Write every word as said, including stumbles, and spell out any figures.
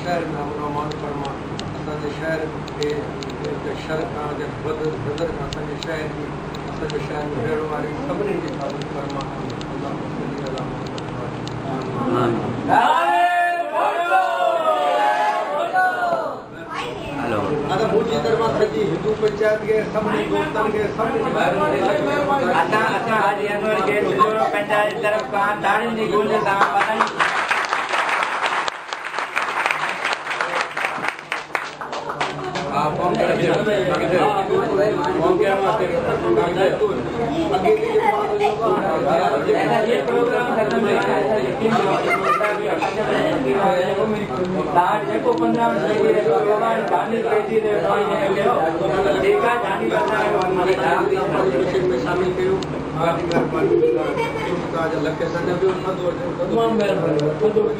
शहर में अमन फरमा असांजे शहर के शर खां बदर बदर खां असांजे शहर की असांजे शहर में रहण वारी सभिनी जी हिफ़ाज़त फरमा। अदा मुझी तरफ़ सॼी हिंदू पंचायत के सभिनी दोस्तन के सभिनी असां असां हाजी अनवर के हिंदू पंचायत तरफ़ खां ताड़ियुनि जी गूंज सां बधाई। कौन कर कौन क्या माते ये प्रोग्राम खत्म तार जेको पंद्रह मिनट के भगवान गांधी पेटी दे देखा गांधी में शामिल कयो लखे संजो तमाम महिरबानी।